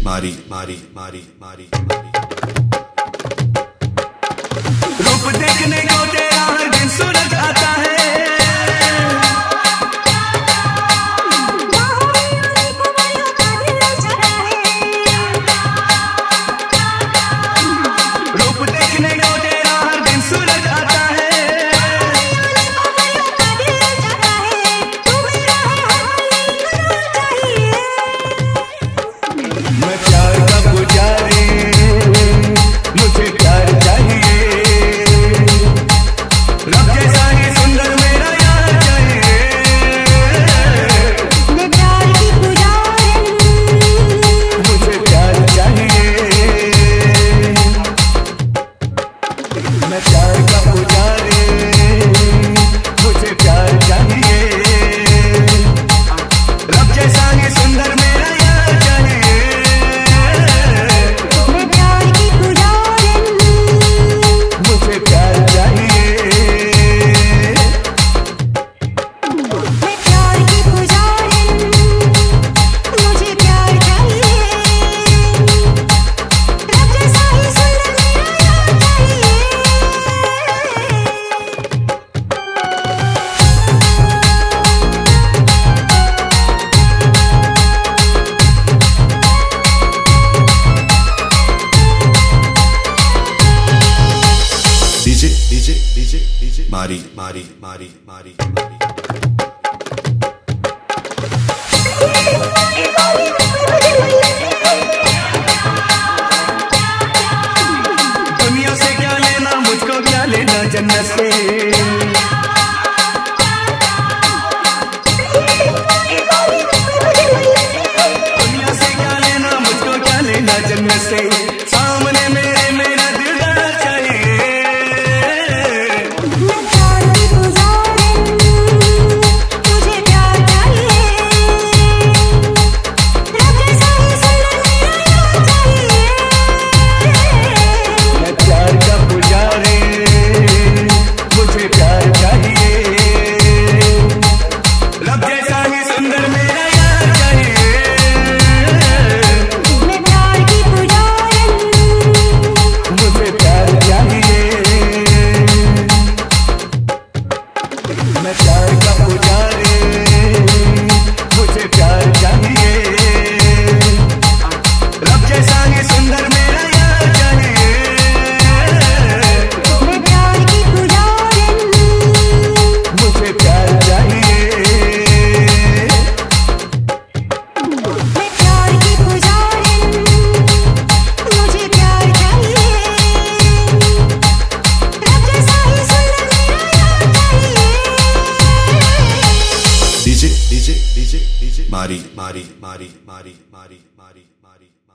मारी मारी मारी मारी रूप देखने को तेरा हर दिन सूरज आता है। रूप देखने को तेरा हर दिन सूरज आता है। मैं प्यार का पुजारी, मुझे प्यार चाहिए। रब जैसा ही सुंदर मेरा यार चाहिए। मैं प्यार की पुजारी, मुझे प्यार चाहिए। मैं प्यार का पुजारी, मुझे प्यार चाहिए। रब जैसा ही सुंदर मेरा यार चाहिए। मैं प्यार की पुजारी, मुझे प्यार चाहिए। मैं प्यार की पुजारी, मुझे प्यार चाहिए। रब जैसा ही सुंदर मेरा यार चाहिए। डीजे डीजे डीजे डीजे मारी मारी मारी मारी मारी दुनिया से क्या लेना, मुझको क्या लेना जन्नत से। दुनिया से क्या लेना, मुझको क्या लेना जन्नत से। सामने मेरे मेरा दिलदार चाहिए। मैं प्यार की पुजारी, मुझे प्यार चाहिए। रब जैसा ही सुंदर मेरा यार चाहिए। मैं प्यार का पुजारी, मुझे प्यार चाहिए। रब जैसा ही सुंदर मेरा यार चाहिए। मैं प्यार की पुजारी, मुझे प्यार चाहिए। मैं प्यार का पुजारी, मुझे प्यार चाहिए। रब जैसा ही सुंदर मेरा यार चाहिए। मैं प्यार की पुजारी, मुझे प्यार चाहिए। मैं प्यार की पुजारी, मुझे प्यार चाहिए। रब जैसा ही सुंदर मेरा यार चाहिए। डीजे डीजे डीजे डीजे मारी मारी मारी मारी मारी मारी मारी